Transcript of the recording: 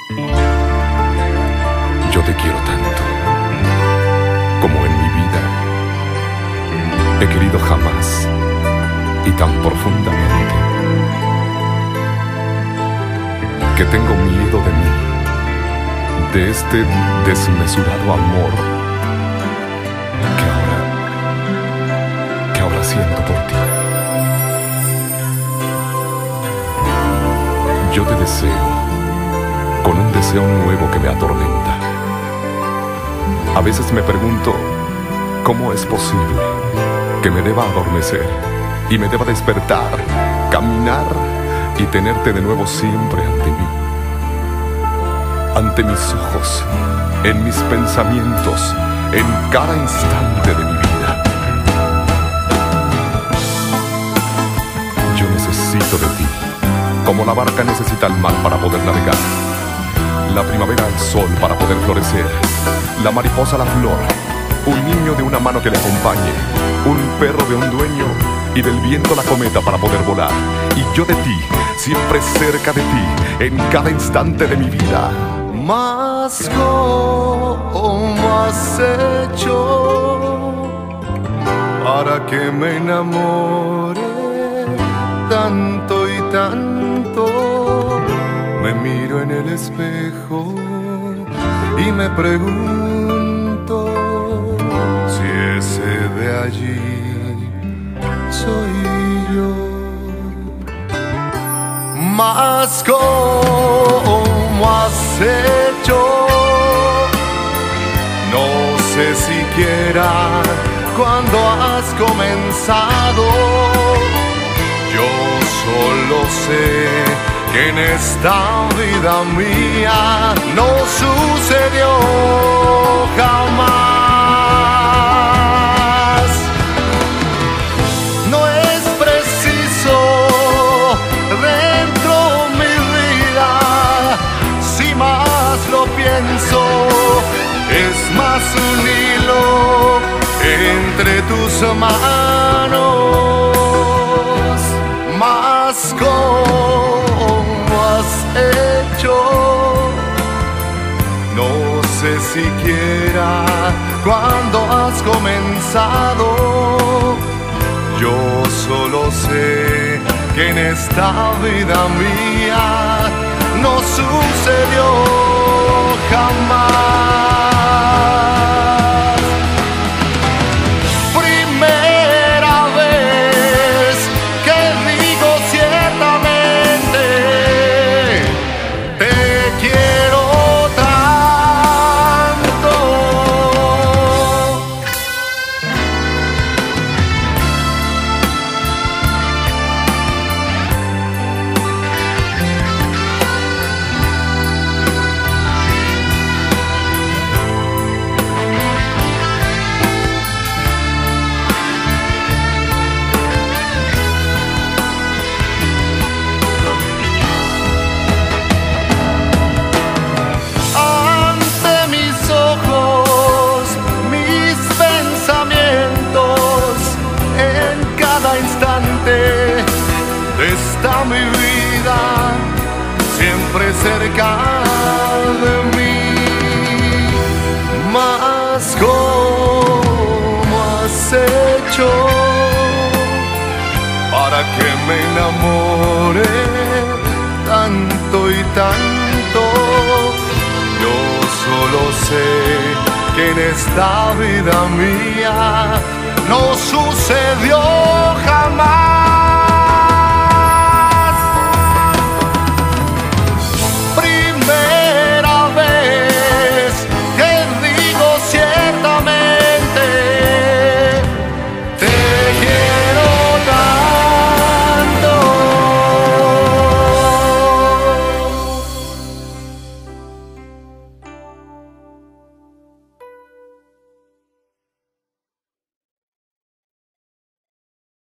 Yo te quiero tanto como en mi vida he querido jamás y tan profundamente que tengo miedo de mí, de este desmesurado amor que ahora siento por ti. Yo te deseo con un deseo nuevo que me atormenta. A veces me pregunto cómo es posible que me deba adormecer y me deba despertar, caminar y tenerte de nuevo siempre ante mí, ante mis ojos, en mis pensamientos, en cada instante de mi vida. Yo necesito de ti, como la barca necesita el mar para poder navegar, la primavera al sol para poder florecer, la mariposa a la flor, un niño de una mano que le acompañe, un perro de un dueño y del viento la cometa para poder volar. Y yo de ti, siempre cerca de ti, en cada instante de mi vida. Mas ¿cómo has hecho para que me enamore tanto y tanto? Me miro en el espejo y me pregunto si ese de allí soy yo. Mas ¿cómo has hecho? No sé siquiera cuándo has comenzado. Yo solo sé que en esta vida mía no sucedió jamás. No es preciso dentro mi vida, si más lo pienso, es más un hilo entre tus manos. Mas ¿cómo has hecho? No sé siquiera cuándo has comenzado. Yo solo sé que en esta vida mía no sucedió jamás. Primera vez que digo ciertamente te quiero tanto. Está mi vida siempre cerca de mí. Mas ¿cómo has hecho para que me enamore tanto y tanto? Yo solo sé que en esta vida mía no sucede